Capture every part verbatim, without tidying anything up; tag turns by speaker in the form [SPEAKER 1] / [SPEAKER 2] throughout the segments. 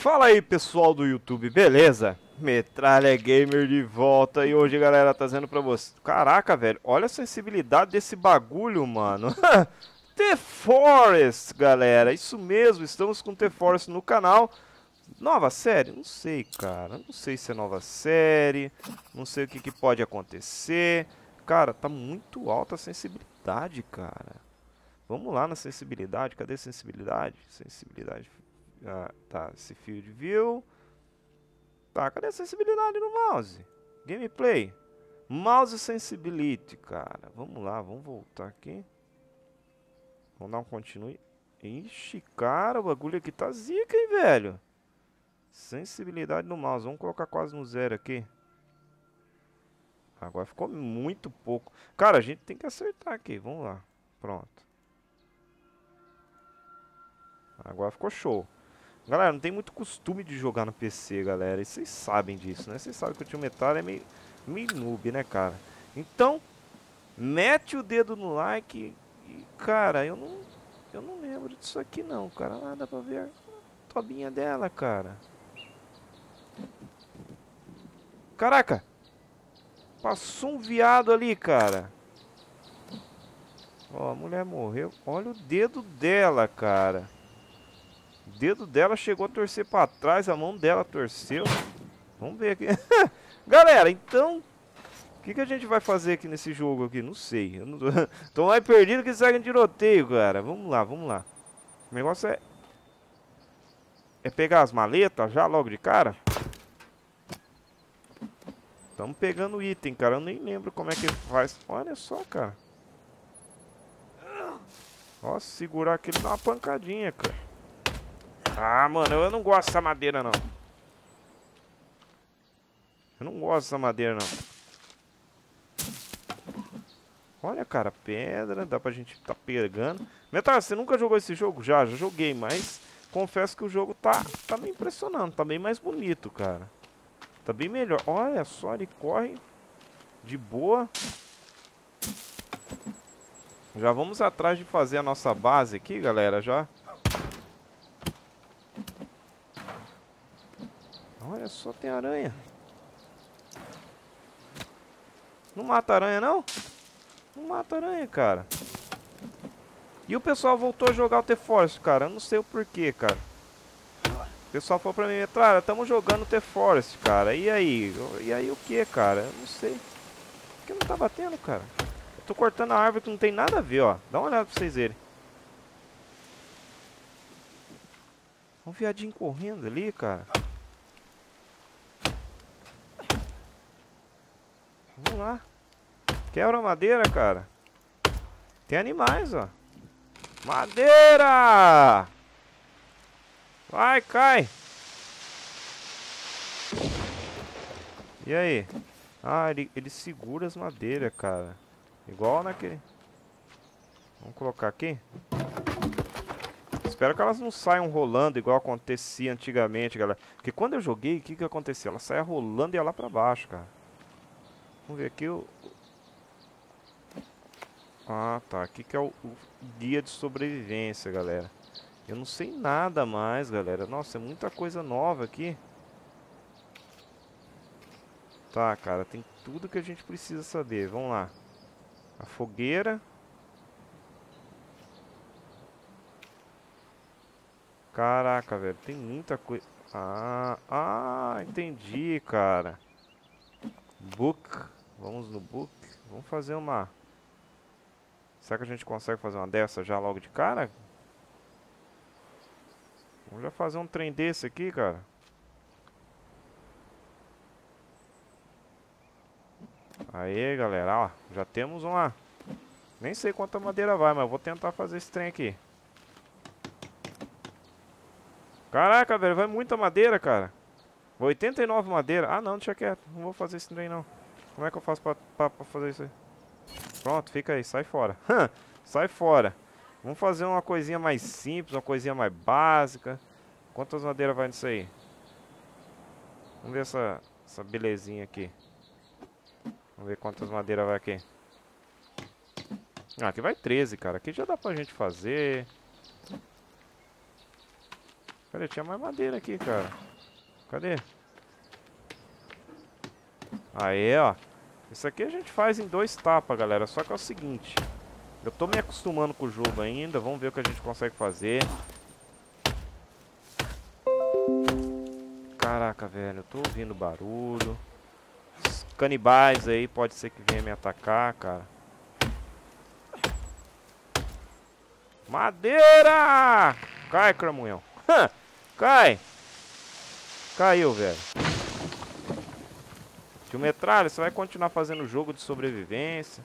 [SPEAKER 1] Fala aí, pessoal do YouTube, beleza? Metralha Gamer de volta e hoje, galera, trazendo pra você. Caraca, velho, olha a sensibilidade desse bagulho, mano. The Forest, galera, isso mesmo, estamos com The Forest no canal. Nova série? Não sei, cara, não sei se é nova série, não sei o que, que pode acontecer. Cara, tá muito alta a sensibilidade, cara. Vamos lá na sensibilidade, cadê a sensibilidade? Sensibilidade. Ah, tá, esse Field View. Tá, cadê a sensibilidade no mouse? Gameplay. Mouse Sensibility, cara. Vamos lá, vamos voltar aqui. Vamos dar um continue. Ixi, cara, o bagulho aqui tá zica, hein, velho. Sensibilidade no mouse. Vamos colocar quase no zero aqui. Agora ficou muito pouco. Cara, a gente tem que acertar aqui. Vamos lá. Pronto. Agora ficou show. Galera, não tem muito costume de jogar no P C, galera. E vocês sabem disso, né? Vocês sabem que o Tio Metralha é meio, meio noob, né, cara? Então, mete o dedo no like. E, cara, eu não, eu não lembro disso aqui, não, cara. Lá dá pra ver a tobinha dela, cara. Caraca! Passou um viado ali, cara. Ó, a mulher morreu. Olha o dedo dela, cara. O dedo dela chegou a torcer pra trás, a mão dela torceu. Vamos ver aqui. Galera, então, o que, que a gente vai fazer aqui nesse jogo aqui? Não sei. Eu não tô... tô mais perdido que segue em tiroteio, cara. Vamos lá, vamos lá. O negócio é... É pegar as maletas já logo de cara. Estamos pegando item, cara. Eu nem lembro como é que faz. Olha só, cara. Ó, segurar aqui, ele dá uma pancadinha, cara. Ah, mano, eu não gosto dessa madeira, não. Eu não gosto dessa madeira, não. Olha, cara, pedra. Dá pra gente tá pegando. Metal, você nunca jogou esse jogo? Já, já joguei, mas confesso que o jogo tá, tá me impressionando. Tá bem mais bonito, cara. Tá bem melhor. Olha só, ele corre de boa. Já vamos atrás de fazer a nossa base aqui, galera, já. Olha só, tem aranha. Não mata aranha, não? Não mata aranha, cara. E o pessoal voltou a jogar o The Forest, cara. Eu não sei o porquê, cara. O pessoal falou pra mim, Metralha, estamos jogando o The Forest, cara. E aí? E aí o que, cara? Eu não sei. Por que não tá batendo, cara? Eu tô cortando a árvore que não tem nada a ver, ó. Dá uma olhada pra vocês verem. Um viadinho correndo ali, cara. Vamos lá. Quebra a madeira, cara. Tem animais, ó. Madeira! Vai, cai! E aí? Ah, ele, ele segura as madeiras, cara. Igual naquele... Vamos colocar aqui. Espero que elas não saiam rolando igual acontecia antigamente, galera. Porque quando eu joguei, o que que aconteceu? Ela saia rolando e ia lá pra baixo, cara. Vamos ver aqui o... Ah, tá. Aqui que é o, o guia de sobrevivência, galera. Eu não sei nada mais, galera. Nossa, é muita coisa nova aqui. Tá, cara. Tem tudo que a gente precisa saber. Vamos lá. A fogueira. Caraca, velho. Tem muita coisa. Ah, ah, entendi, cara. Book. Vamos no book. Vamos fazer uma... Será que a gente consegue fazer uma dessa já logo de cara? Vamos já fazer um trem desse aqui, cara. Aí, galera, ó. Já temos uma... Nem sei quanta madeira vai, mas eu vou tentar fazer esse trem aqui. Caraca, velho, vai muita madeira, cara. oitenta e nove madeira. Ah, não, deixa quieto. Não vou fazer esse trem, não. Como é que eu faço pra, pra, pra fazer isso aí? Pronto, fica aí, sai fora. Sai fora. Vamos fazer uma coisinha mais simples, uma coisinha mais básica. Quantas madeiras vai nisso aí? Vamos ver essa, essa belezinha aqui. Vamos ver quantas madeiras vai aqui. Ah, aqui vai treze, cara. Aqui já dá pra gente fazer. Cadê? Tinha mais madeira aqui, cara. Cadê? Aí, ó. Isso aqui a gente faz em dois tapas, galera. Só que é o seguinte. Eu tô me acostumando com o jogo ainda. Vamos ver o que a gente consegue fazer. Caraca, velho. Eu tô ouvindo barulho. Os canibais aí pode ser que venha me atacar, cara. Madeira! Cai, cramunhão. Cai! Caiu, velho. Tio Metralha, você vai continuar fazendo jogo de sobrevivência.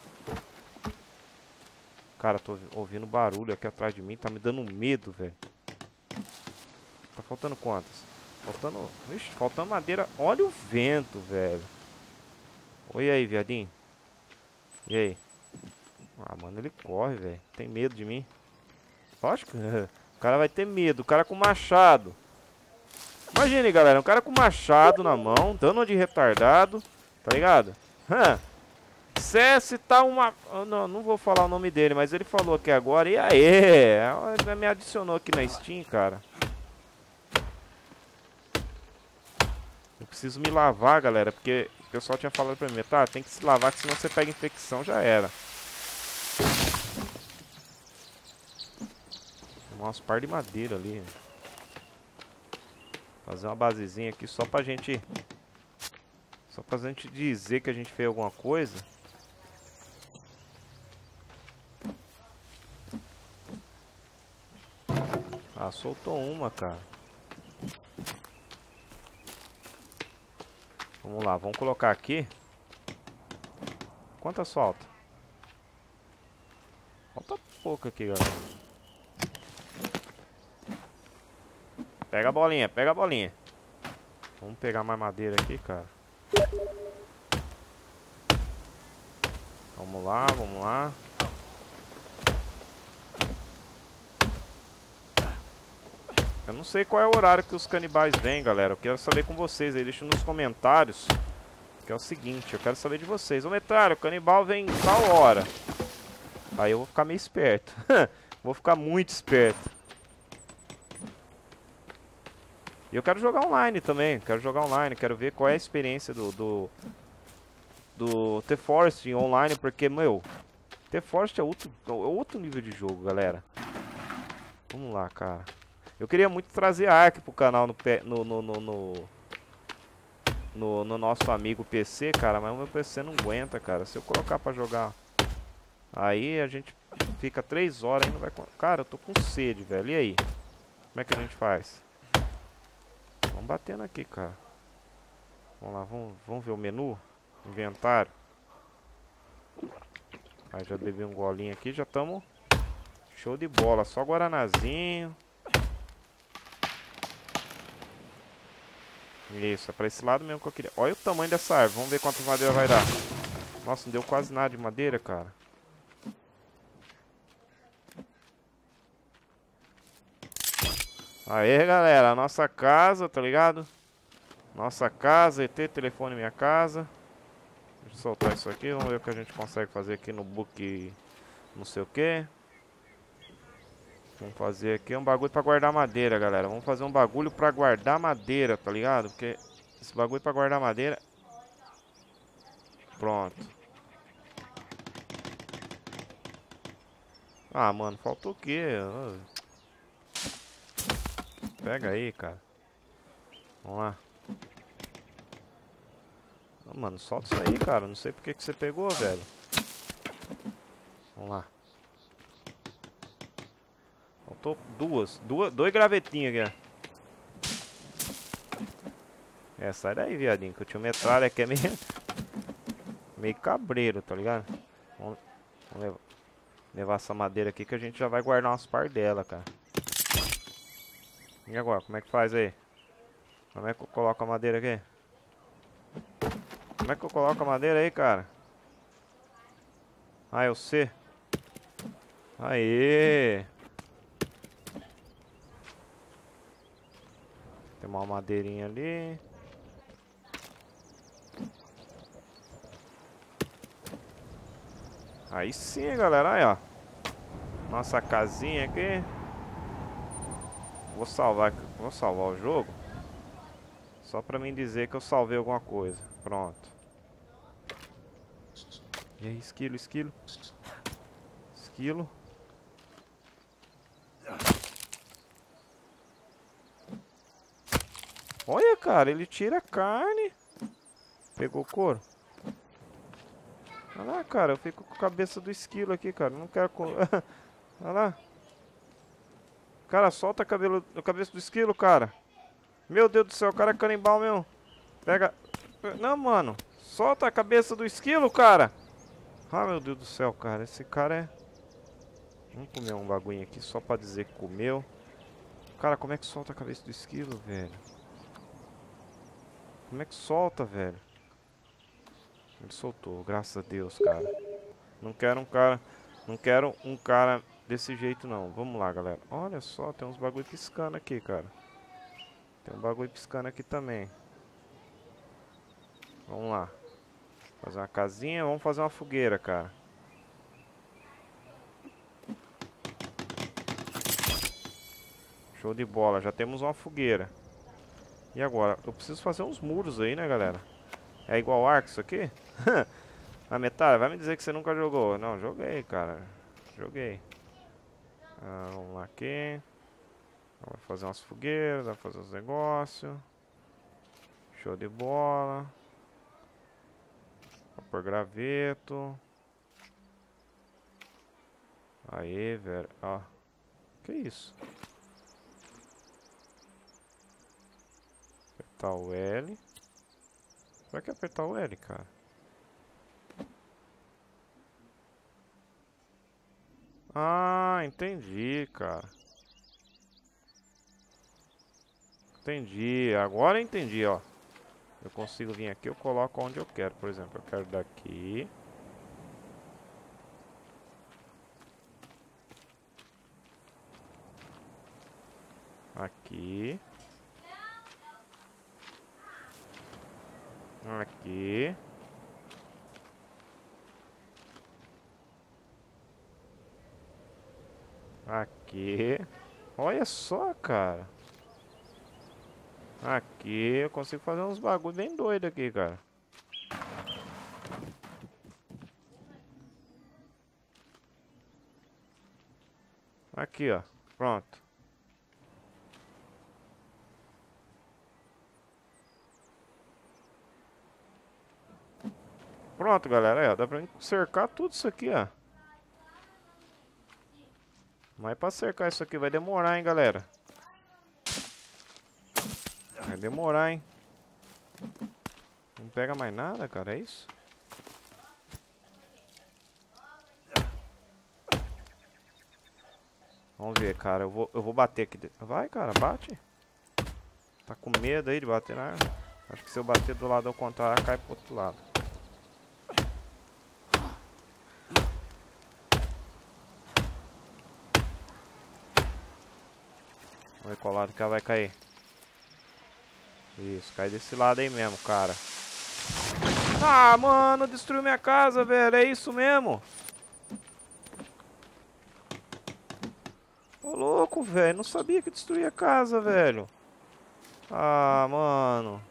[SPEAKER 1] Cara, tô ouvindo barulho aqui atrás de mim. Tá me dando medo, velho. Tá faltando quantas? Faltando... Ixi, faltando madeira. Olha o vento, velho. Oi aí, viadinho. E aí? Ah, mano, ele corre, velho. Tem medo de mim. Lógico. O cara vai ter medo. O cara com machado. Imagine, galera. Um cara com machado na mão. Dano de retardado. Tá ligado? Hã? C S tá uma... Não, não vou falar o nome dele, mas ele falou aqui agora. E aí? Ele me adicionou aqui na Steam, cara. Eu preciso me lavar, galera. Porque o pessoal tinha falado pra mim. Tá, tem que se lavar, que senão você pega infecção, já era. Nossa, par de madeira ali. Fazer uma basezinha aqui só pra gente... Só pra gente dizer que a gente fez alguma coisa. Ah, soltou uma, cara. Vamos lá, vamos colocar aqui. Quantas falta? Falta pouco aqui, galera. Pega a bolinha, pega a bolinha. Vamos pegar mais madeira aqui, cara. Vamos lá, vamos lá. Eu não sei qual é o horário que os canibais vêm, galera. Eu quero saber com vocês aí. Deixa nos comentários. Que é o seguinte, eu quero saber de vocês. Ô, Metralha, o canibal vem em tal hora. Aí eu vou ficar meio esperto. Vou ficar muito esperto. E eu quero jogar online também. Quero jogar online. Quero ver qual é a experiência do... Do, do The Forest online. Porque, meu... The Forest é outro, é outro nível de jogo, galera. Vamos lá, cara. Eu queria muito trazer Ark pro canal no, no, no, no, no, no, no nosso amigo P C, cara. Mas o meu P C não aguenta, cara. Se eu colocar pra jogar... Aí a gente fica três horas e não vai... Cara, eu tô com sede, velho. E aí? Como é que a gente faz? Vamos batendo aqui, cara. Vamos lá, vamos, vamos ver o menu. Inventário. Aí já bebi um golinho aqui, já estamos show de bola. Só guaranazinho. Isso, é pra esse lado mesmo que eu queria. Olha o tamanho dessa árvore, vamos ver quantas madeira vai dar. Nossa, não deu quase nada de madeira, cara. Aê, galera, a nossa casa, tá ligado? Nossa casa, E T, telefone minha casa. Deixa eu soltar isso aqui, vamos ver o que a gente consegue fazer aqui no book, não sei o que. Vamos fazer aqui um bagulho pra guardar madeira, galera. Vamos fazer um bagulho pra guardar madeira, tá ligado? Porque esse bagulho pra guardar madeira... Pronto. Ah, mano, faltou o quê? Pega aí, cara. Vamos lá. Oh, mano, solta isso aí, cara. Não sei porque que você pegou, velho. Vamos lá. Faltou duas. duas dois gravetinhos aqui, ó. É, sai daí, viadinho. Que eu tinha metralha aqui é meio... meio cabreiro, tá ligado? Vamos, vamos levar, levar essa madeira aqui que a gente já vai guardar umas par dela, cara. E agora, como é que faz aí? Como é que eu coloco a madeira aqui? Como é que eu coloco a madeira aí, cara? Ah, é o C. Aê! Tem uma madeirinha ali. Aí sim, galera. Aí, ó. Nossa casinha aqui. Vou salvar, vou salvar o jogo. Só pra mim dizer que eu salvei alguma coisa. Pronto. E aí, esquilo, esquilo. Esquilo. Olha, cara, ele tira a carne. Pegou couro. Olha lá, cara, eu fico com a cabeça do esquilo aqui, cara. Não quero... Olha lá. Cara, solta a, cabelo, a cabeça do esquilo, cara. Meu Deus do céu, o cara é canibal mesmo. Pega... Não, mano. Solta a cabeça do esquilo, cara. Ah, meu Deus do céu, cara. Esse cara é... Vamos comer um bagulho aqui só pra dizer que comeu. Cara, como é que solta a cabeça do esquilo, velho? Como é que solta, velho? Ele soltou, graças a Deus, cara. Não quero um cara... Não quero um cara desse jeito, não. Vamos lá, galera. Olha só, tem uns bagulho piscando aqui, cara. Tem um bagulho piscando aqui também. Vamos lá. Fazer uma casinha, vamos fazer uma fogueira, cara. Show de bola, já temos uma fogueira. E agora? Eu preciso fazer uns muros aí, né, galera? É igual arco isso aqui? A metade, vai me dizer que você nunca jogou. Não, joguei, cara. Joguei. Ah, vamos lá aqui. Vai fazer umas fogueiras, vai fazer uns negócios. Show de bola. Vou pôr graveto. Aí, velho. Ó. Que isso? Apertar o L. Será que é apertar o L, cara? Ah, entendi, cara. Entendi. Agora eu entendi, ó. Eu consigo vir aqui, eu coloco onde eu quero. Por exemplo, eu quero daqui. Aqui. Aqui. Aqui. Olha só, cara. Aqui eu consigo fazer uns bagulho bem doido aqui, cara. Aqui, ó. Pronto. Pronto, galera. Aí, ó, dá pra cercar tudo isso aqui, ó. Mas pra cercar isso aqui vai demorar, hein, galera. Vai demorar, hein. Não pega mais nada, cara. É isso? Vamos ver, cara. Eu vou, eu vou bater aqui. Vai, cara. Bate. Tá com medo aí de bater na... Acho que se eu bater do lado ao contrário, cai pro outro lado. Vamos ver qual lado que ela vai cair. Isso, cai desse lado aí mesmo, cara. Ah, mano, destruiu minha casa, velho. É isso mesmo? Ô, louco, velho. Não sabia que destruía a casa, velho. Ah, mano.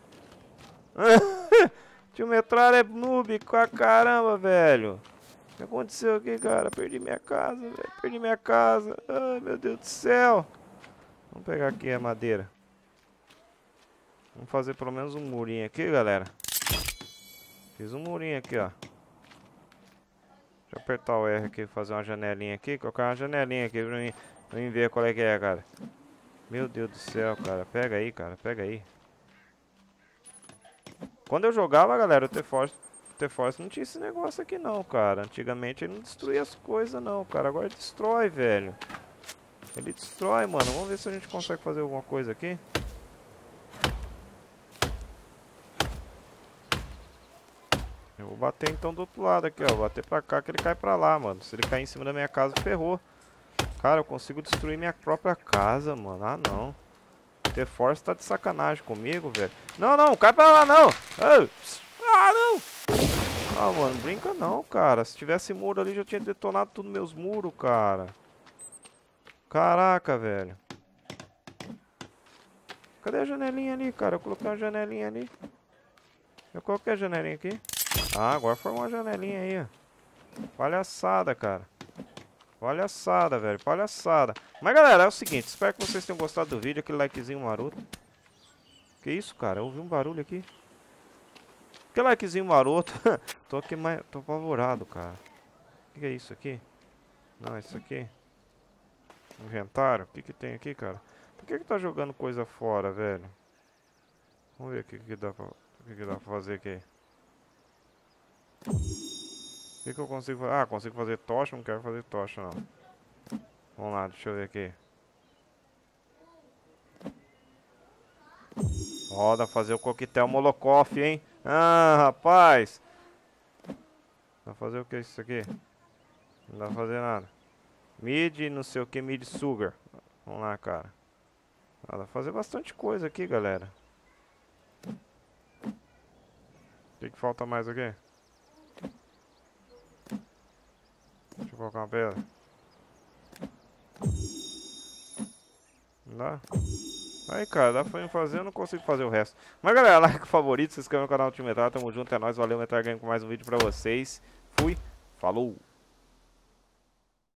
[SPEAKER 1] Tio Metralha é noob pra caramba, velho. O que aconteceu aqui, cara? Perdi minha casa, velho. Perdi minha casa. Ai, meu Deus do céu. Vamos pegar aqui a madeira. Vamos fazer pelo menos um murinho aqui, galera. Fiz um murinho aqui, ó. Deixa eu apertar o R aqui, fazer uma janelinha aqui. Colocar uma janelinha aqui pra mim, pra mim ver qual é que é, cara. Meu Deus do céu, cara. Pega aí, cara. Pega aí. Quando eu jogava, galera, o T-Force T-Force não tinha esse negócio aqui não, cara. Antigamente ele não destruía as coisas não, cara. Agora ele destrói, velho. Ele destrói, mano. Vamos ver se a gente consegue fazer alguma coisa aqui. Eu vou bater então do outro lado aqui, ó. Vou bater pra cá que ele cai pra lá, mano. Se ele cair em cima da minha casa, ferrou. Cara, eu consigo destruir minha própria casa, mano. Ah, não. O T-Force tá de sacanagem comigo, velho. Não, não, cai pra lá, não. Ah, não. Ah, mano, brinca não, cara. Se tivesse muro ali, já tinha detonado tudo meus muros, cara. Caraca, velho. Cadê a janelinha ali, cara? Eu coloquei uma janelinha ali. Eu coloquei a janelinha aqui. Ah, agora formou uma janelinha aí, ó. Palhaçada, cara. Palhaçada, velho. Palhaçada. Mas, galera, é o seguinte. Espero que vocês tenham gostado do vídeo. Aquele likezinho maroto. Que isso, cara? Eu ouvi um barulho aqui. Que likezinho maroto. Tô aqui mais... Tô apavorado, cara. O que, que é isso aqui? Não, isso aqui. Inventário. O que que tem aqui, cara? Por que que tá jogando coisa fora, velho? Vamos ver o que que dá pra... O que que dá pra fazer aqui? O que que eu consigo fazer? Ah, consigo fazer tocha. Não quero fazer tocha, não. Vamos lá, deixa eu ver aqui. Ó, dá pra fazer o coquetel Molotov, hein? Ah, rapaz! Dá pra fazer o que isso aqui? Não dá pra fazer nada. Mid, não sei o que, mid sugar. Vamos lá, cara. Ah, dá pra fazer bastante coisa aqui, galera. O que que falta mais aqui? Deixa eu colocar uma pedra. Não dá? Aí, cara, dá pra fazer, eu não consigo fazer o resto. Mas, galera, like, favorito, se inscreve no canal do Time Metal. Tamo junto, é nóis. Valeu, Metal Game, com mais um vídeo pra vocês. Fui, falou!